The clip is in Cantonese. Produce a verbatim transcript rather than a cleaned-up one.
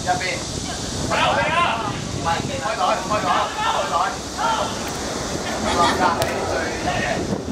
一邊。開袋啊！唔係，開袋，開袋，開袋。立格係最。